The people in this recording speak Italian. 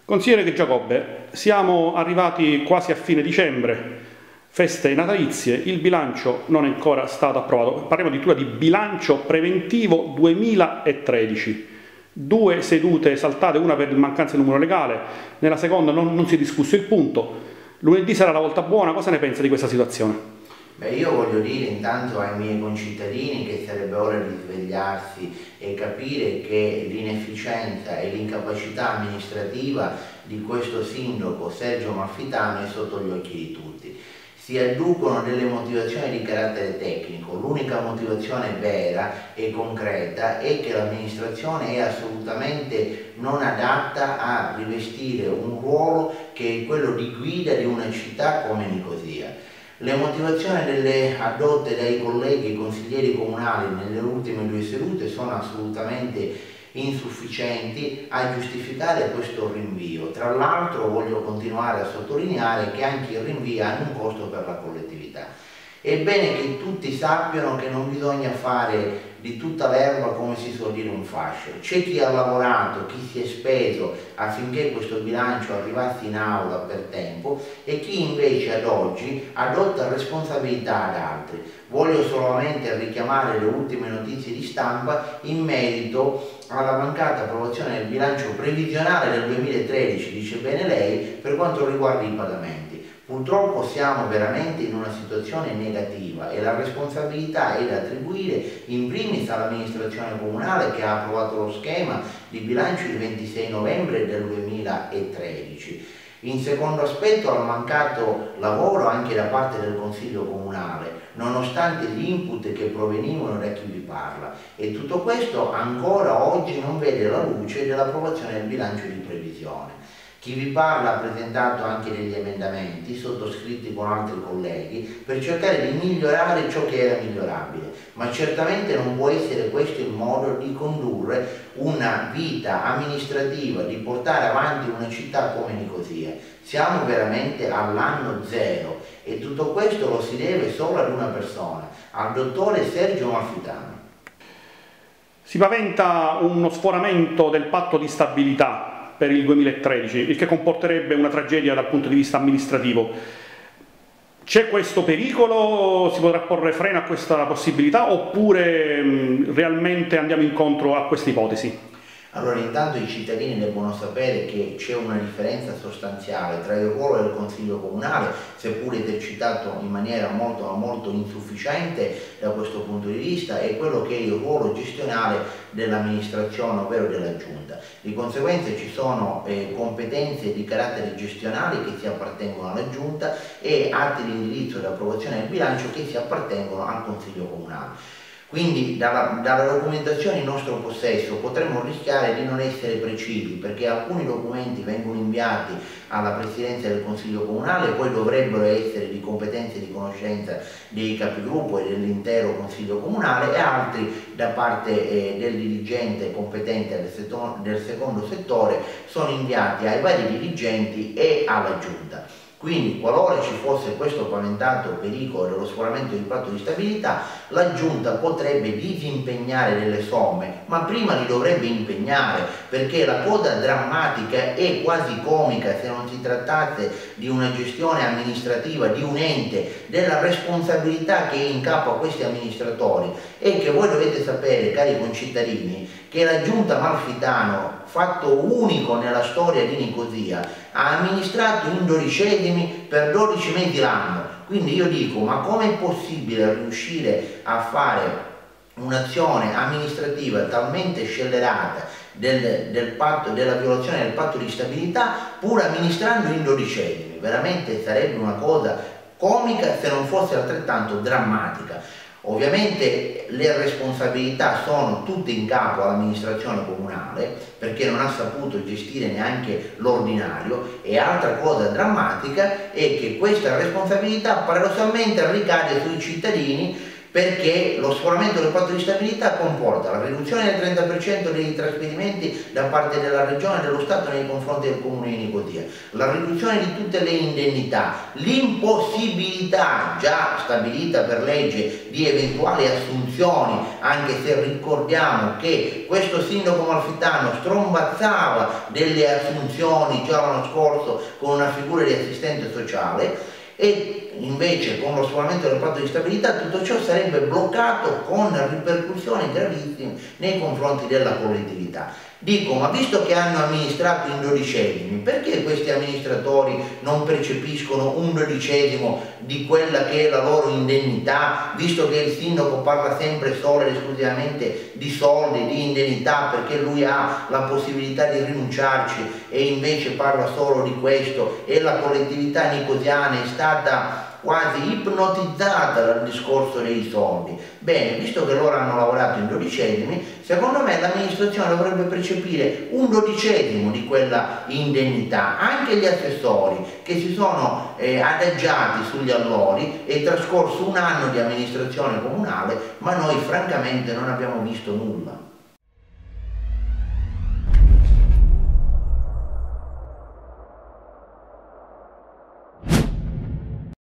Consigliere Giacobbe, siamo arrivati quasi a fine dicembre, feste natalizie, il bilancio non è ancora stato approvato. Parliamo addirittura di bilancio preventivo 2013. 2 sedute saltate, una per mancanza di numero legale, nella seconda non si è discusso il punto. Lunedì sarà la volta buona, cosa ne pensa di questa situazione? Beh, io voglio dire intanto ai miei concittadini che sarebbe ora di svegliarsi e capire che l'inefficienza e l'incapacità amministrativa di questo sindaco Sergio Amalfitano è sotto gli occhi di tutti. Si adducono delle motivazioni di carattere tecnico, l'unica motivazione vera e concreta è che l'amministrazione è assolutamente non adatta a rivestire un ruolo che è quello di guida di una città come Nicosia. Le motivazioni addotte dai colleghi consiglieri comunali nelle ultime 2 sedute sono assolutamente insufficienti a giustificare questo rinvio. Tra l'altro voglio continuare a sottolineare che anche il rinvio ha un costo per la collettività. È bene che tutti sappiano che non bisogna fare di tutta l'erba, come si suol dire, un fascio. C'è chi ha lavorato, chi si è speso affinché questo bilancio arrivasse in aula per tempo e chi invece ad oggi adotta responsabilità ad altri. Voglio solamente richiamare le ultime notizie di stampa in merito alla mancata approvazione del bilancio previsionale del 2013, dice bene lei, per quanto riguarda i pagamenti. Purtroppo siamo veramente in una situazione negativa e la responsabilità è da attribuire in primis all'amministrazione comunale che ha approvato lo schema di bilancio il 26 novembre del 2013. In secondo aspetto al mancato lavoro anche da parte del Consiglio Comunale, nonostante gli input che provenivano da chi vi parla. E tutto questo ancora oggi non vede la luce dell'approvazione del bilancio di previsione. Chi vi parla ha presentato anche degli emendamenti sottoscritti con altri colleghi per cercare di migliorare ciò che era migliorabile, ma certamente non può essere questo il modo di condurre una vita amministrativa, di portare avanti una città come Nicosia. Siamo veramente all'anno zero e tutto questo lo si deve solo ad una persona, al dottore Sergio Amalfitano. Si paventa uno sforamento del patto di stabilità per il 2013, il che comporterebbe una tragedia dal punto di vista amministrativo. C'è questo pericolo? Si potrà porre freno a questa possibilità oppure realmente andiamo incontro a questa ipotesi? Allora, intanto i cittadini devono sapere che c'è una differenza sostanziale tra il ruolo del Consiglio Comunale, seppur esercitato in maniera molto insufficiente da questo punto di vista, e quello che è il ruolo gestionale dell'amministrazione, ovvero della Giunta. Di conseguenza ci sono competenze di carattere gestionale che si appartengono alla Giunta e atti di indirizzo e approvazione del bilancio che si appartengono al Consiglio Comunale. Quindi dalla documentazione in nostro possesso potremmo rischiare di non essere precisi, perché alcuni documenti vengono inviati alla Presidenza del Consiglio Comunale e poi dovrebbero essere di competenza e di conoscenza dei capigruppo e dell'intero Consiglio Comunale, e altri da parte del dirigente competente del secondo settore sono inviati ai vari dirigenti e alla Giunta. Quindi, qualora ci fosse questo paventato pericolo dello sforamento del patto di stabilità, la Giunta potrebbe disimpegnare delle somme, ma prima li dovrebbe impegnare, perché la cosa drammatica e quasi comica, se non si trattasse di una gestione amministrativa di un ente, della responsabilità che è in capo a questi amministratori, è che voi dovete sapere, cari concittadini, che la Giunta Amalfitano, fatto unico nella storia di Nicosia, ha amministrato in 12esimi per 12 mesi l'anno. Quindi io dico, ma com'è possibile riuscire a fare un'azione amministrativa talmente scellerata della violazione del patto di stabilità pur amministrando in 12esimi? Veramente sarebbe una cosa comica se non fosse altrettanto drammatica. Ovviamente le responsabilità sono tutte in capo all'amministrazione comunale, perché non ha saputo gestire neanche l'ordinario, e altra cosa drammatica è che questa responsabilità paradossalmente ricade sui cittadini, perché lo sforamento del patto di stabilità comporta la riduzione del 30% dei trasferimenti da parte della Regione e dello Stato nei confronti del Comune di Nicosia, la riduzione di tutte le indennità, l'impossibilità già stabilita per legge di eventuali assunzioni, anche se ricordiamo che questo sindaco malfitano strombazzava delle assunzioni già l'anno scorso con una figura di assistente sociale, e invece con lo sforamento del patto di stabilità tutto ciò sarebbe bloccato con ripercussioni gravissime nei confronti della collettività. Dico, ma visto che hanno amministrato in dodicesimi, perché questi amministratori non percepiscono un dodicesimo di quella che è la loro indennità, visto che il sindaco parla sempre solo ed esclusivamente di soldi, di indennità, perché lui ha la possibilità di rinunciarci e invece parla solo di questo, e la collettività nicosiana è stata quasi ipnotizzata dal discorso dei soldi. Bene, visto che loro hanno lavorato in dodicesimi, secondo me l'amministrazione dovrebbe percepire un dodicesimo di quella indennità, anche gli assessori che si sono adagiati sugli allori. È trascorso un anno di amministrazione comunale, ma noi francamente non abbiamo visto nulla.